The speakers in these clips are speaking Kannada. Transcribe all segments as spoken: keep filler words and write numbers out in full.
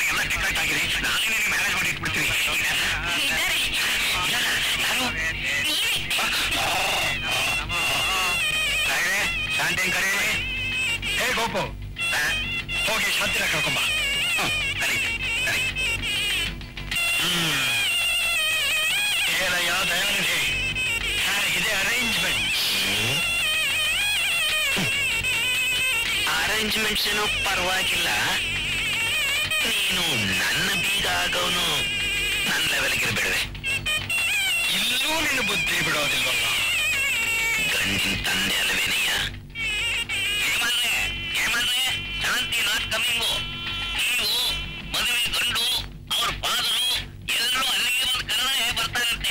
ಎಲ್ಲ ಟಿಕೆಟ್ ಆಗಿದೆ. ನಾನೇ ನಿಮಗೆ ಮ್ಯಾನೇಜ್ ಮಾಡಿ ಇಟ್ಬಿಡ್ತೀನಿ. ಶಾಂತಿನ್ ಕರೆ. ಹೇ ಗೋಪು, ಹೋಗಿ ಶಾಂತಿನ ಕರ್ಕೊಂಬ. ಏನಯ್ಯ ದಯಾನಿಧಿ, ಹೇಗಿದೆ ಅರೇಂಜ್ಮೆಂಟ್? ಅರೇಂಜ್ಮೆಂಟ್ಸ್ ಏನೋ ಪರವಾಗಿಲ್ಲ. ನೀನು ನನ್ನ ಬೀಗ ಆಗೋನು ನನ್ನ ಲೆವೆಲ್ಗಿರ್ಬೇಡವೆ. ಇಲ್ಲೂ ನಿನ್ನ ಬುದ್ಧಿ ಬಿಡೋದಿಲ್ವಲ್ಲ. ಗಂಡಿನ ತಂದೆ ಅಲ್ಲವೇನಯ್ಯ. ಹೇಮಂದ್ರೆ ಹೇಮಂದ್ರೆ ಶಾಂತಿ ನಾಟ್ ಕಮ್ಮಿಂಗು. ನೀವು ಮದುವೆ ಗಂಡು ಅವ್ರ ಫಾದರು ಎಲ್ಲರೂ ಅಲ್ಲಿಗೆ ಒಂದು ಕನ್ನಡ ಬರ್ತಾರಂತೆ.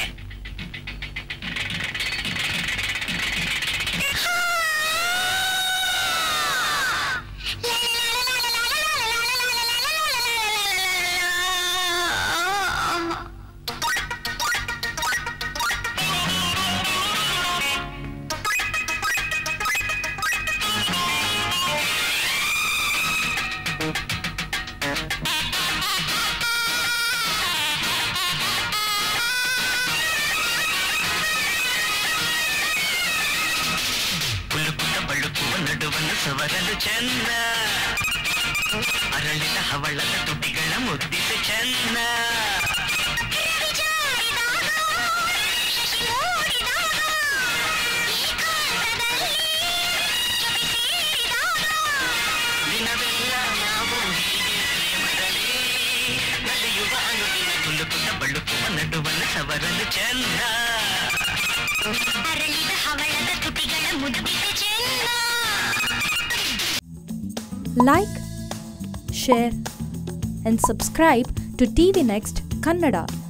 ಸವರಲು ಚೆನ್ನ, ಅರಳಿದ ಹವಳದ ತುಟಿಗಳ ಮುದ್ದಿಸ ಚೆನ್ನ. ದಿನವೆಲ್ಲ ನಾವು ಹೀಗೆ ಪ್ರೇಮದಲ್ಲಿ ನಡೆಯುವ ಅನುದಿನ ತುಳುಕುತ್ತ ಬಳುಕುವ ನಡುವನ್ನ ಸವರಲು ಚೆನ್ನ, ಅರಳಿದ ಹವಳದ ತುಟಿಗಳ ಮುದ್ದಿಸ ಚೆನ್ನ. Like, share and subscribe to T V Next Kannada.